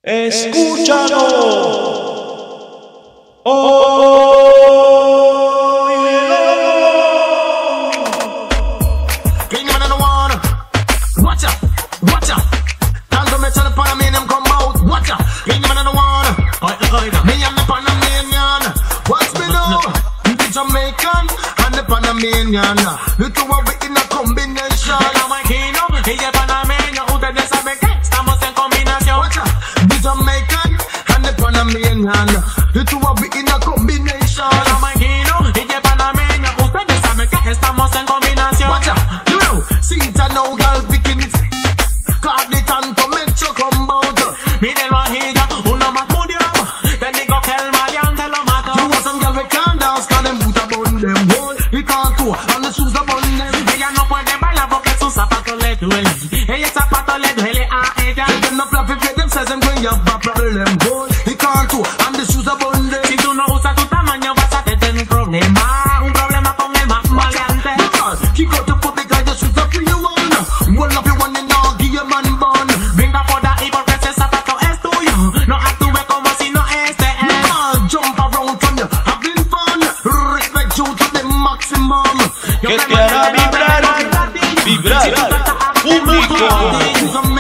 Escúchalo. Watch out, watch out. Tanto me echan para mí, them come out. Watch out, ain't man no one. Me and the Panamanian. Watch me now, the Jamaican and the Panamanian. The two of it in a combination. Y el panameño, ustedes saben que estamos en combinación. Watch out, the Jamaican and the Panamanian. The two of it in a combination. Y el panameño, ustedes saben que estamos en combinación. Watch out, you know, see it and now, girl, picking it. Call it and to make you come out. Mírenlo a ella, uno más murió. Te digo que el maleante lo mató. You want some girl we can't dance, cause them boot upon them wall. He can't go, and the shoes upon them. Ella no puede bailar porque sus zapatos le duelen. Ella el zapato le duele a ella. They them not fluffy fit them says them when you have a problem wall. He can't go, and the shoes upon them. Si tú no usas tu tamaño vas a tener un problema. Un problema con el más maleante. Kick out the foot because the shoes up in your one. One of you one in all, give your man bun. Venga por ahí porque ese zapato es tuyo. No actúe como si no este es. Jump around from you, having fun. Respect you to the maximum. Que te hará vibrar, vibrar, público.